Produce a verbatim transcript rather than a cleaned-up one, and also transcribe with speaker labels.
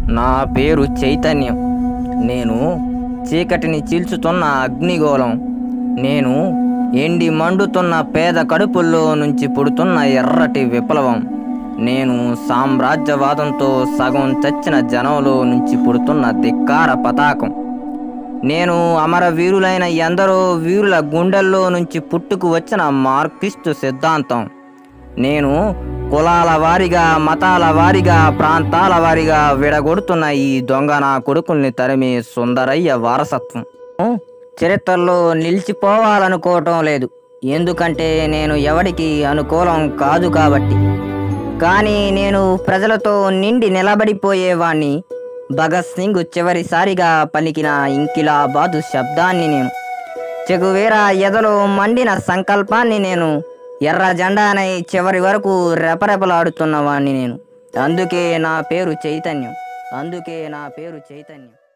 Speaker 1: నా పేరు చైతన్యం. నేను చీకటిని చీల్చుతున్న అగ్నిగోళం. నేను ఎండి మండుతున్న పేద కడుపుల్లో నుంచి పుడుతున్న ఎర్రటి విప్లవం. నేను సామ్రాజ్యవాదంతో సగం చచ్చిన జనంలో నుంచి పుడుతున్న ధిక్కార పతాకం. నేను అమరవీరులైన ఎందరో వీరుల గుండెల్లో నుంచి పుట్టుకు వచ్చిన మార్క్సిస్టు సిద్ధాంతం. నేను కులాల వారిగా, మతాల వారిగా, ప్రాంతాల వారిగా విడగొడుతున్న ఈ దొంగ నా కొడుకుల్ని తరిమే సుందరయ్య వారసత్వం. చరిత్రలో నిలిచిపోవాలనుకోవటం లేదు, ఎందుకంటే నేను ఎవడికి అనుకూలం కాదు కాబట్టి. కానీ నేను ప్రజలతో నిండి నిలబడిపోయేవాణ్ణి. భగత్ సింగ్ చివరిసారిగా పలికిన ఇంకిలాబాదు శబ్దాన్ని నేను, చెగువేరా ఎదలో మండిన సంకల్పాన్ని నేను, ఎర్ర జెండానై చివరి వరకు రెపరెపలాడుతున్నవాణ్ణి నేను. అందుకే నా పేరు చైతన్యం. అందుకే నా పేరు చైతన్యం.